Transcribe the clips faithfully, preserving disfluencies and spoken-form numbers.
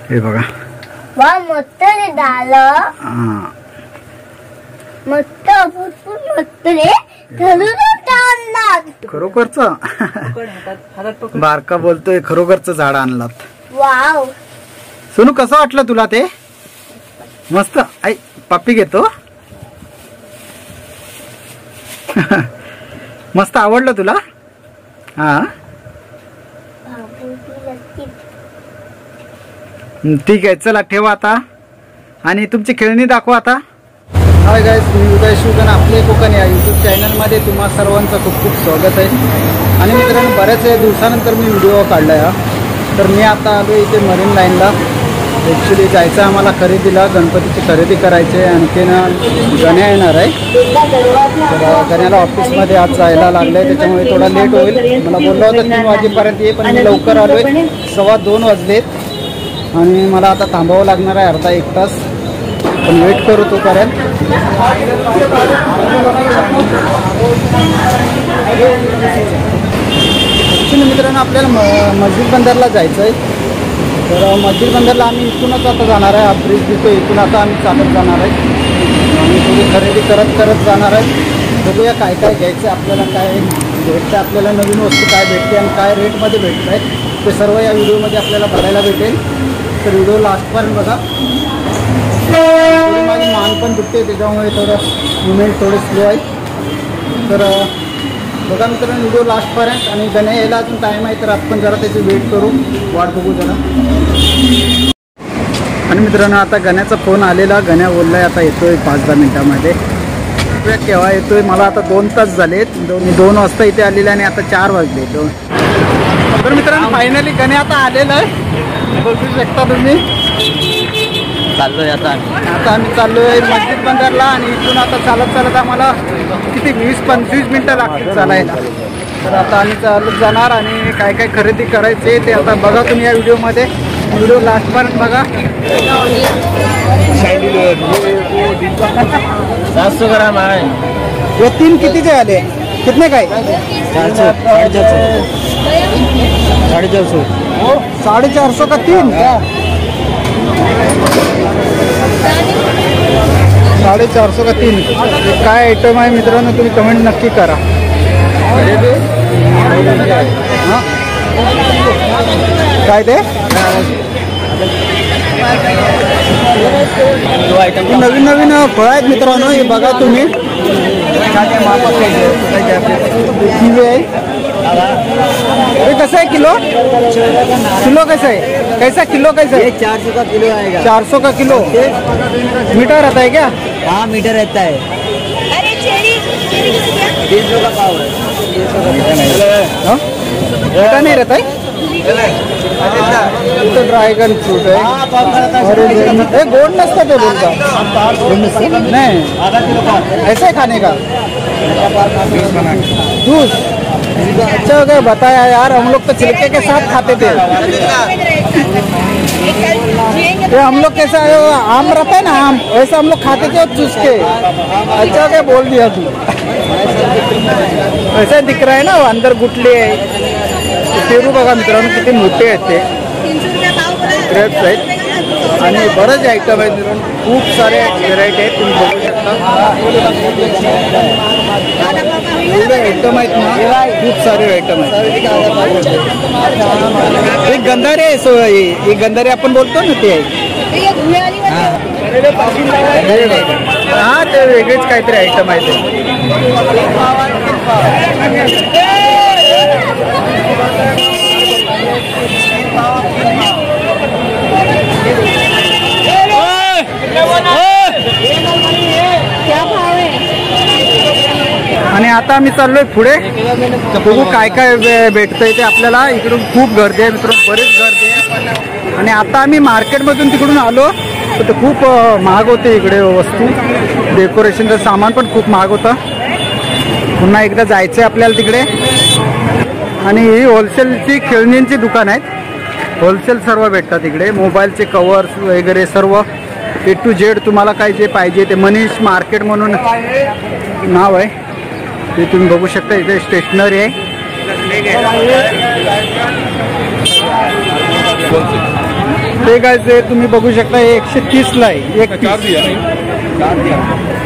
हे बघा वा मस्त झालं मस्त मस्त रे खरोखरच बारका बोलतोय खरोखरच झाड आणलात. वाव सोनू कसं वाटलं तुला ते? मस्त. आई पप्पी घेतो. मस्त आवडलं तुला? हा ठीक आहे चला ठेवा आता आणि तुमची खेळणी दाखवा आता. हाय गाईस, मी उदय शिवगण आपले कोकण या यूट्यूब चॅनलमध्ये तुम्हा सर्वांचं खूप खूप स्वागत आहे. आणि मित्रांनो बऱ्याच दिवसानंतर मी व्हिडिओ काढला आहे. तर मी आता आलो इथे मरीन लाईनला. ॲक्च्युली जायचं आम्हाला खरेदीला, गणपतीची खरेदी करायची आहे. आणखीन गण्या येणार आहे. तर गण्याला ऑफिसमध्ये आज जायला लागलं आहे, त्याच्यामुळे थोडा लेट होईल. मला बोललं होतं तीन वाजेपर्यंत ये, पण मी लवकर आलो आहे. सव्वा दोन वाजलेत आणि मला आता थांबावं लागणार आहे अर्धा एक तास. पण वेट करू तोपर्यंत. ॲक्च्युली मित्रांनो आपल्याला म मस्जिद बंदरला जायचं आहे. तर मस्जिद बंदरला आम्ही इथूनच आता जाणार आहे. हा ब्रिज दिसतो इथून आता आम्ही चालत जाणार आहे. आम्ही थोडी खरेदी करत करत जाणार आहे. बघूया काय काय घ्यायचं आपल्याला, काय भेटतं आपल्याला, नवीन वस्तू काय भेटते आणि काय रेटमध्ये भेटत आहेत ते सर्व या व्हिडिओमध्ये आपल्याला बघायला भेटेल. तर व्हिडिओ लास्टपर्यंत बघा. थोडी माझी मान पण दुखते, त्याच्यामुळे थोडं मुवमेंट थोडे स्लो आहे. तर बघा मित्रांनो व्हिडिओ लास्टपर्यंत. आणि गण्या यायला अजून टाईम आहे, तर आपण जरा त्याची वेट करू, वाट बघू जरा. आणि मित्रांनो आता गण्याचा फोन आलेला. गण्या बोललाय आता येतोय पाच दहा मिनिटामध्ये. केव्हा येतोय? मला आता दोन तास झालेत. दोन दोन वाजता इथे आलेले आणि आता चार वाजले दोन. तर मित्रांनो फायनली गण्या आता आलेलं आहे, बघू शकता तुम्ही. चाललोय आता आता आम्ही चाललोय मस्जिद बंदरला. आणि इथून आता चालत चालत आम्हाला किती वीस पंचवीस मिनटं लागतील चालायला. तर आता आम्ही चालत जाणार आणि काय काय खरेदी करायचे ते आता बघा तुम्ही या व्हिडिओमध्ये. व्हिडिओ लास्टपर्यंत बघा. सात सौ ग्राम आहे. ये तीन कितीचे आले? कितने काय? साढ़े चार सौ. साढ़े चार सौ का तीन क्या? साढ़े चार सौ का तीन. काय आयटम आहे मित्रांनो तुम्ही कमेंट नक्की करा. हां काय ते नवीन नवीन फळ आहेत मित्रांनो, हे बघा तुम्ही. किवी आहे. ये कैसा है किलो? किलो कैसा है? कैसा किलो कैसा है? चार सौ का किलो आएगा. चार सौ का किलो. मीठा रहता है क्या? हाँ मीठा रहता है. तीन सौ का पाव है. मीठा नहीं रहता है. तो ड्रैगन फ्रूट है. और गोड नसता ते बोलता नहीं, ऐसा है खाने का जूस. अच्छा हो गया बताया यार, हम लोग तो छिलके के साथ खाते थे. ये हम लोग कैसा आम रहता है ना, आम वैसा हम लोग खाते थे चूस के. अच्छा हो गया बोल दिया तू. ऐसा दिख रहा है ना अंदर गुटली आहे. पेरू बघा मित्रांनो किती मोठे आहेत ते. ग्रेप्स आहेत आणि बरेच आयटम आहेत मित्रांनो, खूप सारे व्हेरायटी आहेत तुम्ही बघू शकता. एवढे आयटम आहेत ना, खूप सारे आयटम आहेत. एक गंधारे आहे, सो एक गंधारे आपण बोलतो ना ते आहे. हा ते वेगळेच काहीतरी आयटम आहे ते. आणि आता आम्ही चाललोय पुढे. बघू काय काय भेटतंय ते आपल्याला. इकडून खूप गर्दी आहे मित्रांनो, बरीच गर्दी आहे. आणि आता आम्ही मार्केटमधून तिकडून आलो तर ते खूप महाग होते इकडे वस्तू. डेकोरेशनचं सामान पण खूप महाग होतं. पुन्हा एकदा जायचं आहे आपल्याला तिकडे. आणि ही होलसेलची खेळण्यांची दुकान आहेत. होलसेल सर्व भेटतात इकडे. मोबाईलचे कवर्स वगैरे सर्व ए टू झेड तुम्हाला काय जे पाहिजे ते. मनीष मार्केट म्हणून नाव आहे ते तुम्ही बघू शकता. इथे स्टेशनरी आहे. ते काय ते तुम्ही बघू शकता हे एकशे तीस ला आहे. एक चार दिया चार दिया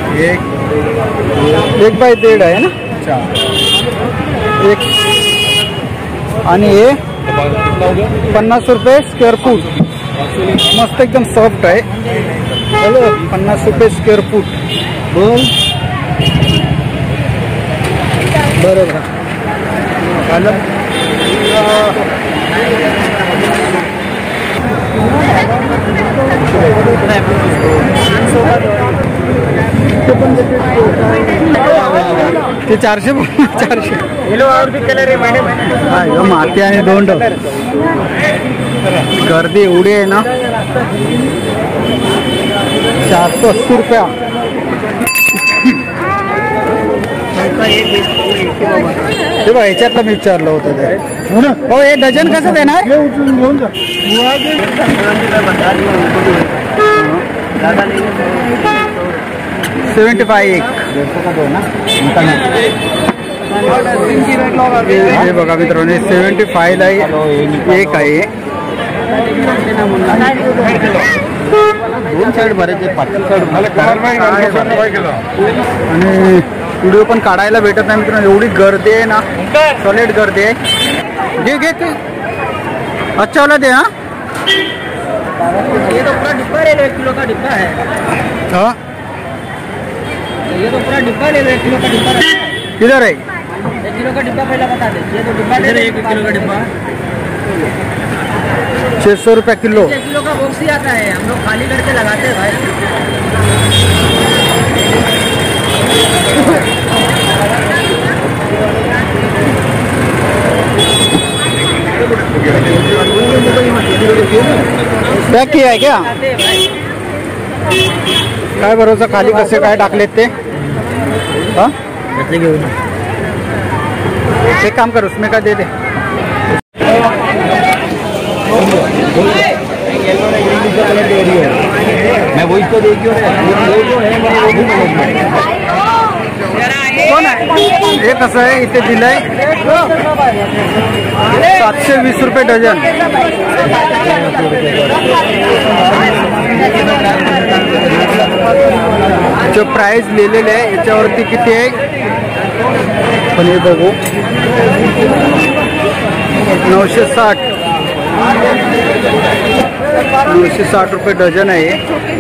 एक एक बाय दीड आहे ना एक. आणि हे कितना हो गया पन्नास रुपये स्क्वेअर फूट. मस्त एकदम सॉफ्ट आहे. हॅलो पन्नास रुपये स्क्वेअर फूट. बोल बरोबर झालं. ते चारशे चारशे हा माती आणि दोंड. गर्दी एवढी आहे ना. चारशे अस्सी रुपया. ते बघा ह्याच्यातलं मी विचारलं होतं ते. हो हे डझन कसं देणार. सेवन्टी फाय एक. हे बघा मित्रांनो सेवन्टी फाय ला एक आहे. दोन साईड भरायचे पाचशे साईड. आणि व्हिडिओ पण काढायला भेटत नाही मित्रांनो एवढी गर्दी आहे ना. सॉलिड गर्दी आहे. घे घे ते अच्छा वाला दे. हाँ ये तो पूरा डिब्बा ले लो, एक किलो का डिब्बा है. हाँ ये तो पूरा डिब्बा ले लो, एक किलो का डिब्बा है. किधर है. एक किलो का डिब्बा पहले बता दे. ये तो डिब्बा ले लो, एक किलो का डिब्बा छः सौ रुपया किलो. एक किलो का बॉक्स ही आता है. हम लोग खाली करके लगाते हैं भाई. पॅक किया आहे क्या. काय भरोसा खाली कसे काय टाकलेत ते. हाँ एक काम कर उसमें का दे दे. मैं वही तो देखियो कोण आहे हे कसं आहे इथे दिलंय सातशे वीस रुपये डझन. जो प्राइस लिहिलेले आहे याच्यावरती किती आहे पण हे बघू. नऊशे साठ नऊशे साठ रुपये डझन आहे.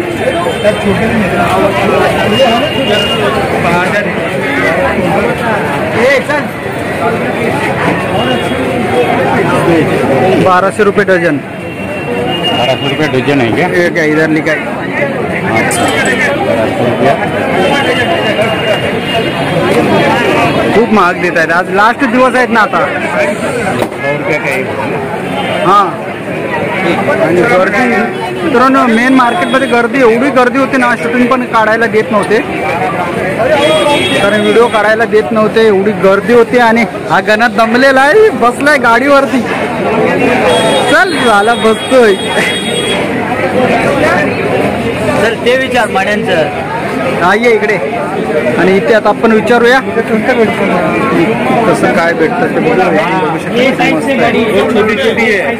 बारह रुपये डझन. बारह रुपये डझन है क्या. ये क्या इधर लिखा है. खूप महाग देत आहेत. आज लास्ट दिवस आहेत ना आता. हां आणि गर्दी मित्रांनो मेन मार्केटमध्ये गर्दी एवढी गर्दी होती ना शूटिंग पण काढायला देत नव्हते. कारण व्हिडिओ काढायला देत नव्हते एवढी गर्दी होती. आणि हा गणात दमलेला आहे बसलाय गाडीवरती. चल झाला बसतोय. सर ते विचार माड्यांचं. हा ये इकडे. आणि इथे आता आपण विचारूया कसं काय भेटतं ते बघू. छोटी छोटी है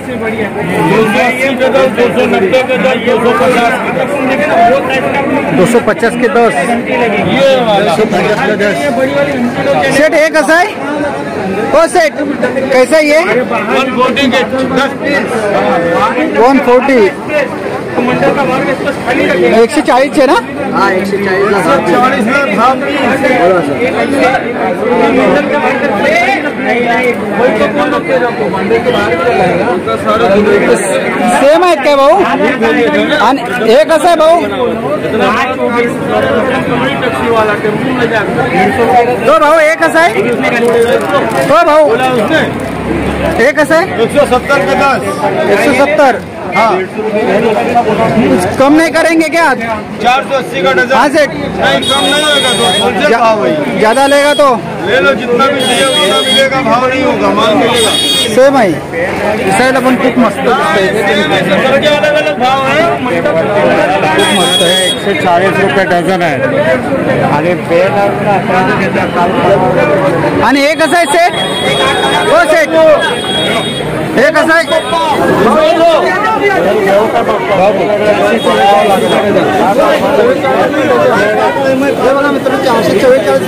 दो सौ पचास के दस. दो सौ पचास के दस. सेट हे कसं आहे. हो सेट कैसा आहे ये. वन फोर्टी के दस पीस. वन फोर्टी एकशे चाळीस आहे ना. हाँ एकशे चाळीस चालीस में भाव सेम आहेत काय भाऊ. आणि हे कसं आहे भाऊ. हो भाऊ हे कसं आहे. हो भाऊ हे कसं आहे. एक सौ सत्तर के दस. एक सौ सत्तर. हाँ कुछ कम नहीं करेंगे क्या. चार सौ अस्सी का डजन. हाँ सेठ नहीं कम नहीं होगा तो होलसेल भाव है. ज्यादा लेगा तो ले लो जितना भी चाहिए उतना मिलेगा. भाव नहीं होगा माल मिलेगा. सेम आहे. दिसायला पण खूप मस्त दिसतंय. सबके अलग अलग भाव है. खूप मस्त आहे. एकशे चाळीस रुपये डझन आहे. आणि आणि हे कसं आहे सेट. हो सेट हे कसं आहे? हे बघा मित्रांनो चारशे चव्वेचाळीस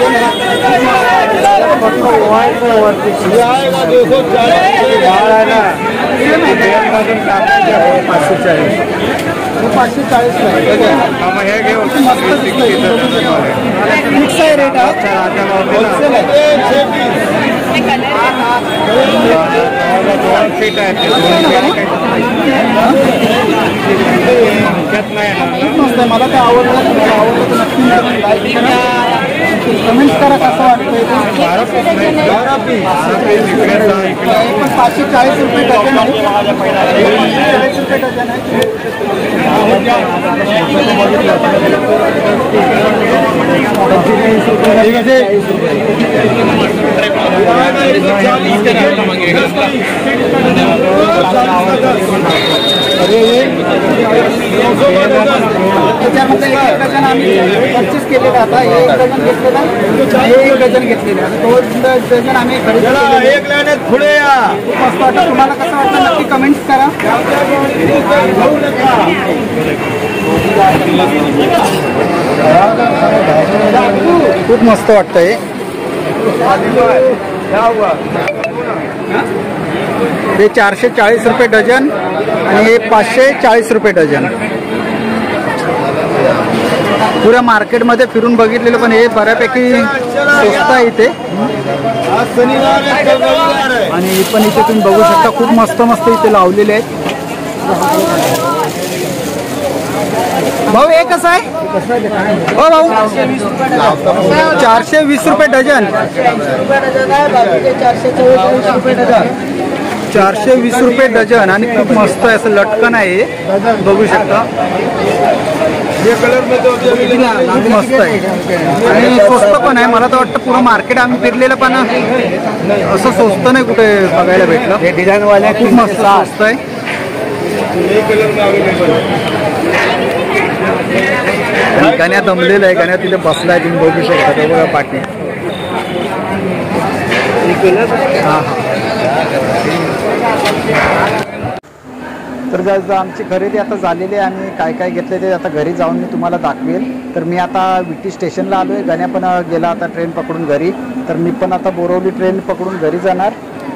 पाचशे चाळीस पाचशे चाळीस फिक्स आहे रेट होलसेल मस्त आहे. मला ते आवडलं आवडलं तर नक्की लाईक करा, कमेंट्स करा कसं वाटतंय. पण पाचशे चाळीस रुपये डझन आहे. चाळीस रुपये डझन आहे. त्याच्यामध्ये एक डझन आम्ही परचेस केलेला आता. एक डझन घेतलेला, हे एक डझन घेतलेला, दोन डझन आम्ही खरेदी एक लाईनीत पुढे या. खूप मस्त वाटतं. तुम्हाला कसं वाटतं नक्की कमेंट्स करा. खूप मस्त वाटतंय. हे चारशे चाळीस रुपये डझन आणि हे पाचशे चाळीस रुपये डझन. पुऱ्या मार्केटमध्ये फिरून बघितलेलं पण हे बऱ्यापैकी स्वस्त आहे इथे. आणि पण इथे तुम्ही बघू शकता खूप मस्त मस्त इथे लावलेले आहेत. भाऊ हे कसं आहे? हो भाऊ चारशे वीस रुपये डझन. चारशे वीस रुपये डझन आणि खूप मस्त आहे. असं लटकन आहे बघू शकता. खूप मस्त आहे आणि स्वस्त पण आहे. मला तर वाटतं पूर्ण मार्केट आम्ही फिरलेलं पण असं स्वस्त नाही कुठे बघायला भेटलं. हे डिझाईनवाल्या खूप मस्त स्वस्त आहे. गाण्या दमलेलं आहे. गाण्या तिथे बसलाय तुम्ही बघू शकता. ते बघा पाठी. हा हा तर गाइस आमची खरेदी आता झालेली आहे. आम्ही काय काय घेतले ते आता घरी जाऊन मी तुम्हाला दाखवेल. तर मी आता विटी स्टेशनला आलो आहे. गाण्या पण गेला आता ट्रेन पकडून घरी. तर मी पण आता बोरवली ट्रेन पकडून घरी जाणार.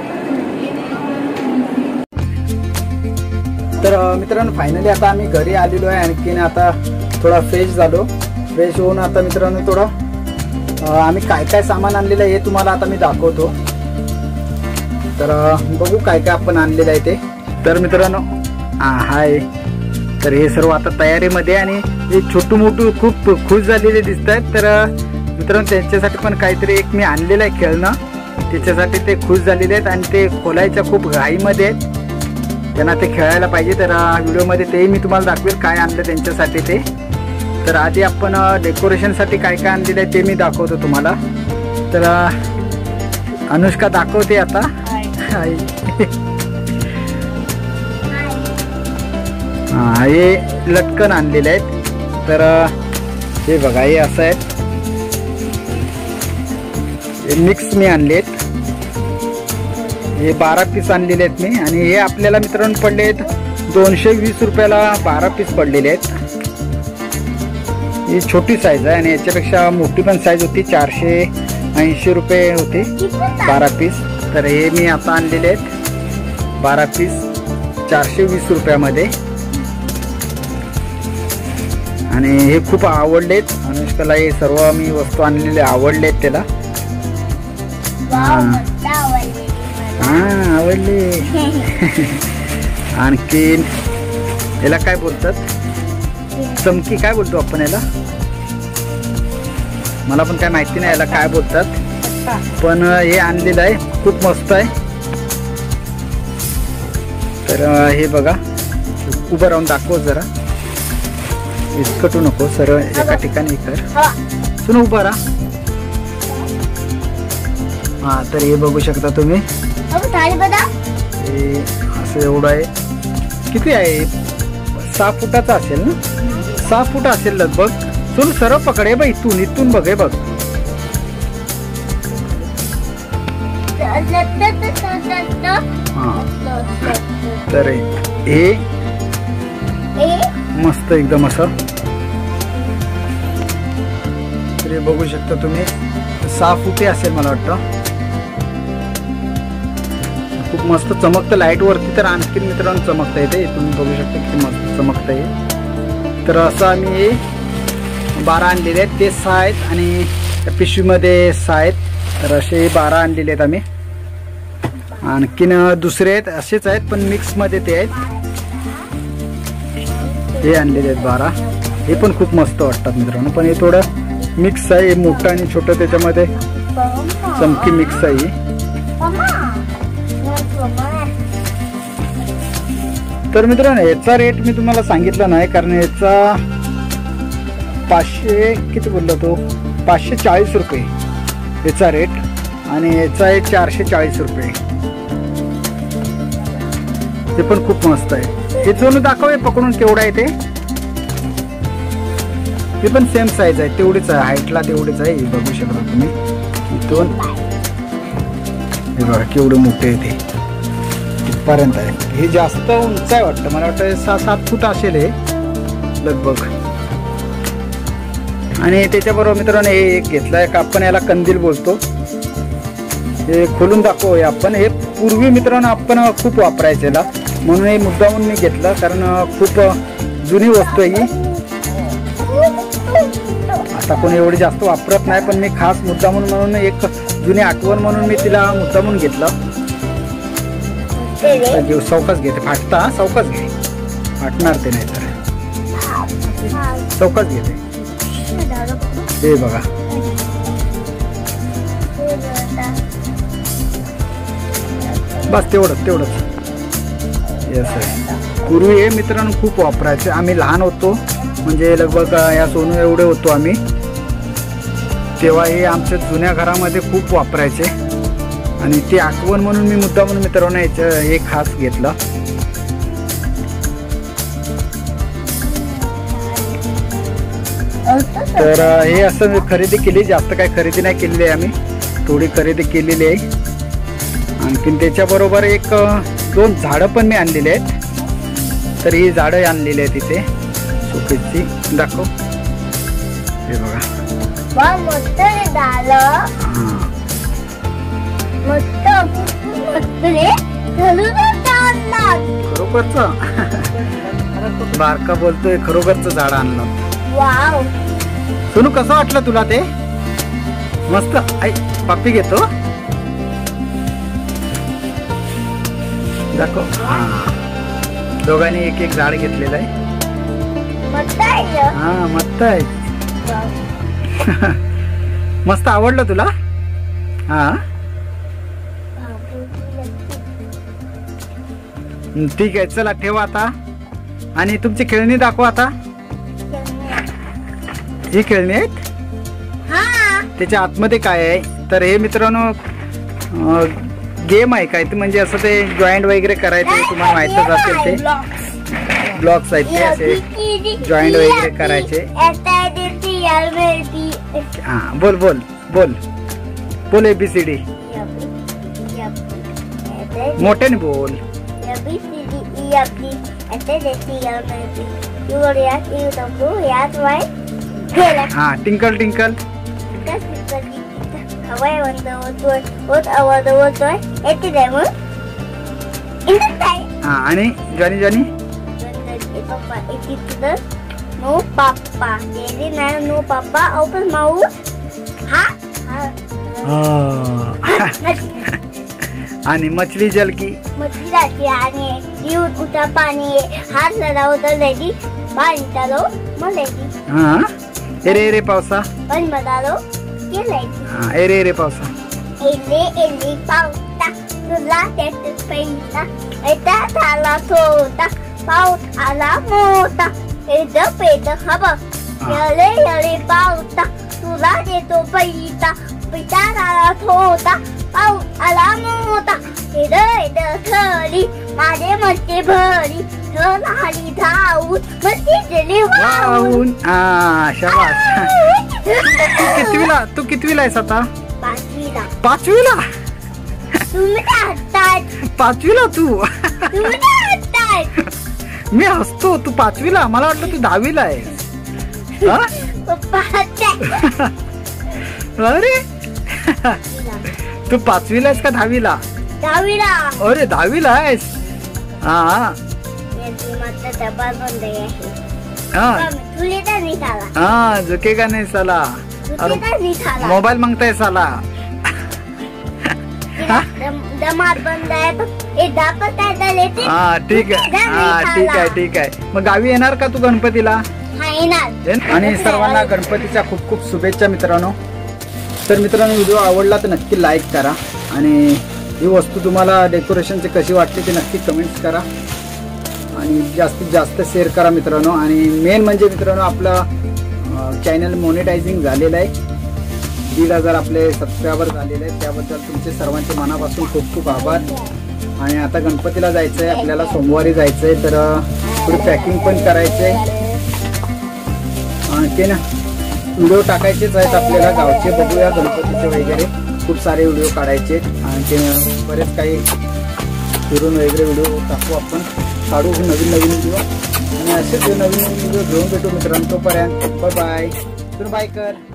तर मित्रांनो फायनली आता आम्ही घरी आलेलो आहे. आणखीन आता थोडा फ्रेश झालो. फ्रेश होऊन आता मित्रांनो थोडं आम्ही काय काय सामान आणलेलं आहे हे तुम्हाला आता मी दाखवतो. तर बघू काय काय आपण आणलेलं आहे ते. तर मित्रांनो हाय. तर हे सर्व आता तयारीमध्ये आणि हे छोटू मोठू खूप खुश झालेले दिसत आहेत. तर मित्रांनो त्यांच्यासाठी पण काहीतरी एक मी आणलेलं आहे खेळणं. त्याच्यासाठी ते खुश झालेले आहेत आणि ते खोलायच्या खूप घाईमध्ये आहेत. त्यांना ते खेळायला पाहिजे. तर व्हिडिओमध्ये तेही मी तुम्हाला दाखवेल काय आणलं त्यांच्यासाठी ते. तर आधी आपण डेकोरेशनसाठी काय काय आणलेलं आहे ते मी दाखवतो तुम्हाला. तर अनुष्का दाखवते आता. हा हे लटकन आणलेले आहेत. तर हे बघा हे असं आहे. हे मिक्स मी आणलेत. हे बारा पीस आणलेले आहेत मी. आणि हे आपल्याला मित्रांनो पडले आहेत दोनशे वीस रुपयाला बारा पीस पडलेले आहेत. ही छोटी साईज आहे आणि याच्यापेक्षा मोठी पण साईज होती. चारशे ऐंशी रुपये होते बारा पीस. तर हे मी आता आणलेले आहेत बारा पीस चारशे वीस रुपयामध्ये. आणि हे खूप आवडलेत अनुष्काला. हे सर्व मी वस्तू आणलेले आवडलेत त्याला. हा आवडले. आणखीन याला काय बोलतात? चमकी काय बोलतो आपण याला? मला पण काय माहिती नाही याला काय बोलतात. पण हे आणलेलं आहे खूप मस्त आहे. तर हे बघा उभं राहून दाखव जरा. विस्कटू नको. सरळ एका ठिकाणी कर. सुन उभा राहा. हा तर हे बघू शकता तुम्ही. हे असं एवढं आहे. किती आहे? सहा फुटाचा असेल ना. सहा फूट असेल लगभग. सुन सरळ पकडे बघ. इथून इथून बघ. हे बघ हा तर हे मस्त एकदम असं तरी बघू शकता तुम्ही. सहा फुटे असेल मला वाटतं. खूप मस्त चमकतं लाईट वरती तर आणखी मित्रांनो चमकता येते. तुम्ही बघू शकता किती मस्त चमकता आहे. तर असं आम्ही बारा आणलेले आहेत. ते सहा आहेत आणि पिशवीमध्ये सहा आहेत. तर असे बारा आणलेले आहेत आम्ही. आणखीन दुसरे आहेत असेच आहेत पण मिक्स मध्ये ते आहेत. हे आणलेले आहेत बारा. हे पण खूप मस्त वाटतात मित्रांनो. पण हे थोडं मिक्स आहे. मोठं आणि छोटं त्याच्यामध्ये चमकी मिक्स आहे. तर मित्रांनो याचा रेट मी तुम्हाला सांगितला नाही कारण याचा पाचशे किती बोलला तो पाचशे चाळीस रुपये याचा रेट आणि याचा आहे चारशे चाळीस रुपये. ते पण खूप मस्त आहे. हे सोनू दाखव हे पकडून केवढा आहे ते. हे पण सेम साईज आहे तेवढीच आहे हाईटला तेवढीच आहे. हे बघू शकता तुम्ही दोन. हे बघा केवढे मोठे आहे ते इथपर्यंत आहे. हे जास्त उंच आहे वाटतं. मला वाटतं सहा सात फूट असेल हे लगभग. आणि त्याच्याबरोबर मित्रांनो हे एक घेतलंय का आपण याला कंदील बोलतो. हे खोलून दाखव. हे आपण हे पूर्वी मित्रांनो आपण खूप वापरायचं याला म्हणून हे मुद्दामून मी घेतलं कारण खूप जुनी वस्तू आहे ही. आता कोणी एवढी जास्त वापरत नाही पण मी खास मुद्दामून म्हणून एक जुनी आठवण म्हणून मी तिला मुद्दामून घेतलं. घेऊ चौकाच घेते फाटता चौकाच घे फाटणार ते नाही तर चौकाच घेते. हे बघा बस तेवढंच तेवढंच. येस आहे. पूर्वी हे मित्रांनो खूप वापरायचे. आम्ही लहान होतो म्हणजे लगभग या सोनू एवढे होतो आम्ही तेव्हा हे आमच्या जुन्या घरामध्ये खूप वापरायचे आणि ती आठवण म्हणून मी मुद्दा म्हणून मित्रांनो याचं हे खास घेतलं. तर हे असं मी खरेदी केली. जास्त काही खरेदी नाही केलेली आहे आम्ही थोडी खरेदी केलेली आहे. आणखीन त्याच्याबरोबर एक दोन झाडं पण मी आणलेली आहेत. तर ही झाडं आणलेली आहेत इथे शोकेसची. दाखव. हे बघा खरोखरच बारका बोलतोय खरोखरच झाड आणलं. वाव सोनू कसं वाटलं तुला ते. मस्त. आई पप्पी घेतो दाखव. दोघांनी एक एक झाड घेतलेलं आहे. हा मस्त आहे. मस्त आवडलं तुला. हा ठीक आहे चला ठेवा आता. आणि तुमची खेळणी दाखवा आता. ही खेळणी आहेत त्याच्या आतमध्ये काय आहे तर हे मित्रांनो गेम आहे काय ते म्हणजे असं ते जॉईंट वगैरे करायचं तुम्हाला माहितच असेल ते ब्लॉक्स आहेत ते असे जॉईंट वगैरे करायचे. हा बोल बोल बोल बोल एबीसीडी मोठ्याने बोल. हा टिंकल टिंकल हवाई होत आवाज होतोय येते मग. हा आणि जॉनी जॉनी पप्पा इथे नो पप्पा येली नाही नो पप्पा ओपन माउथ. हा आणि मछली जल की मछली जाती आणि जीव उठा पाणी हात लढा होता लेडी पाणी चालो मग लेडी. हा एरे एरे पावसा पण मदालो के लेडी. हा एरे एरे पावसा एले एले पावसा तुला त्यात पैसा एता झाला थोटा पाऊस आला मोठा एद पेद हवा यले यले पावसा तुला देतो पैसा पैसा झाला थोटा पाऊस आला मोठा एद एद थरी माझे मस्ते भरी झाली धावून मस्ती दिली वाहून. हा शाबास. तू कितवीला तू कितवीला आहेस आता. पाचवीला. पाचवीला तुम्ही काय हसताय? पाचवीला तू तुम्ही काय हसताय? मी हसतो, तू पाचवीला, मला वाटलं तू दहावीला आहे. हा? पप्पा हसताय. अरे तू पाचवीला आहेस का दहावीला? दहावीला. अरे दहावीला आहेस. हा यांची मात्र डबा बंद आहे. हा तुले तर नाही झाला. हा झुकेगा नाही साला. तुले तर नाही झाला. मोबाईल मागताय साला. दमात बंद आहे तो ए दापत काय झाले ते. हा ठीक आहे. हा ठीक आहे ठीक आहे. मग गावी येणार का तू गणपतीला? हा येणार. आणि सर्वांना गणपतीच्या खूप खूप शुभेच्छा मित्रांनो. तर मित्रांनो व्हिडिओ आवडला तर नक्की लाईक करा आणि ही वस्तू तुम्हाला डेकोरेशनची कशी वाटली ते नक्की कमेंट्स करा आणि जास्तीत जास्त शेअर करा मित्रांनो. आणि मेन म्हणजे मित्रांनो आपलं चॅनल मोनेटायझिंग झालेलं आहे. दीड हजार आपले सबस्क्रायबर झालेले आहेत. त्याबद्दल तुमचे सर्वांचे मनापासून खूप खूप आभार. आणि आता गणपतीला जायचं आहे आपल्याला, सोमवारी जायचं आहे. तर थोडी पॅकिंग पण करायचं आहे. आणखी ना व्हिडिओ टाकायचेच आहेत आपल्याला गावचे, बघूया गणपतीचे वगैरे खूप सारे व्हिडिओ काढायचे. आणखी बरेच काही फिरून वगैरे व्हिडिओ टाकू, आपण काढू नवीन नवीन व्हिडिओ. आणि असेच नवीन नवीन व्हिडिओ घेऊन भेटू मित्रांनो. तोपर्यंत बाय बाय. बाय कर.